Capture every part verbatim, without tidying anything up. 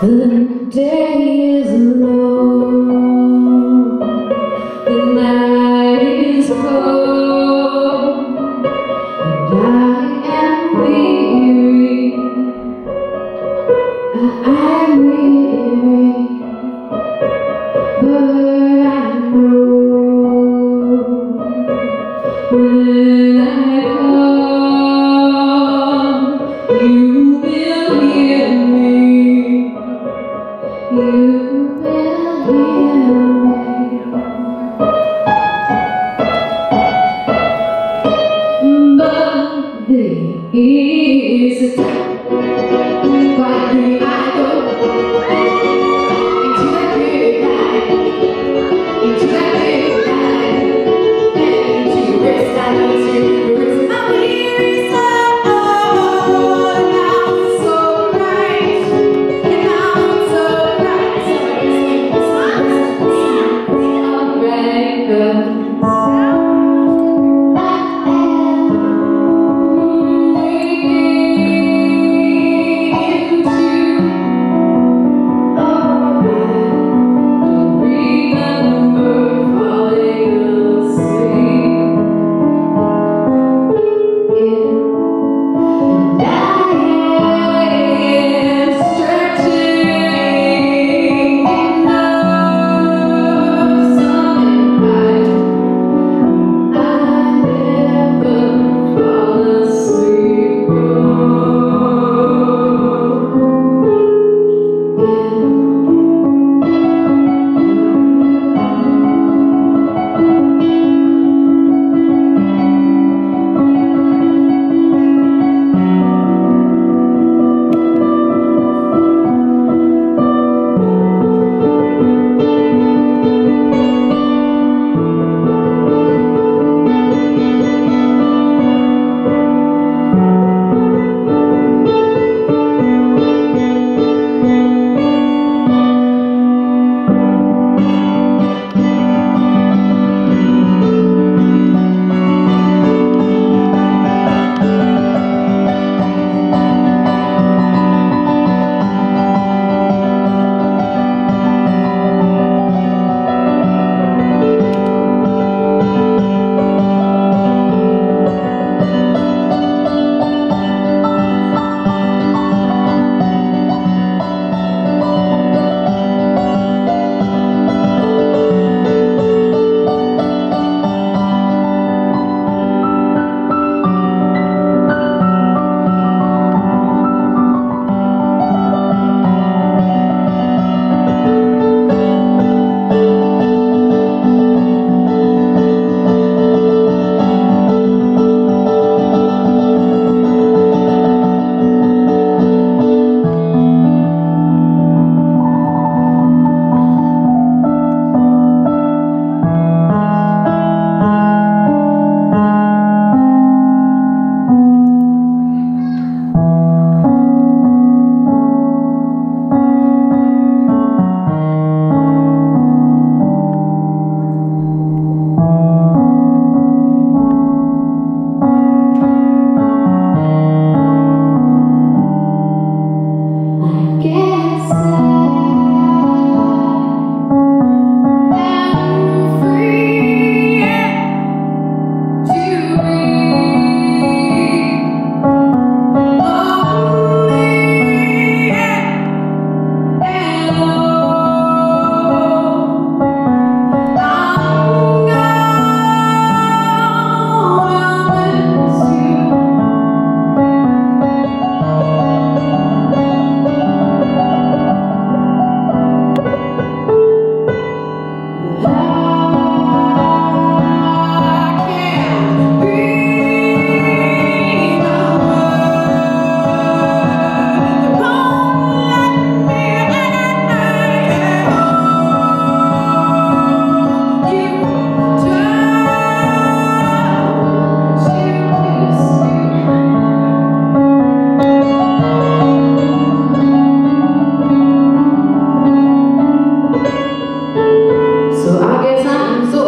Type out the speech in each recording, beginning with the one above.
The day is long, the night is cold, and I am weary, I am weary, but I know when I come, you will hear me. You will hear me. But there is a time when I go into that big light, into that big light, and into your rest. I need to rest my weary soul. Now it's so bright, and now it's so bright. So it's alright, 'cause I am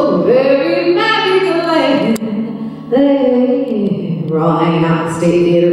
State Theatre.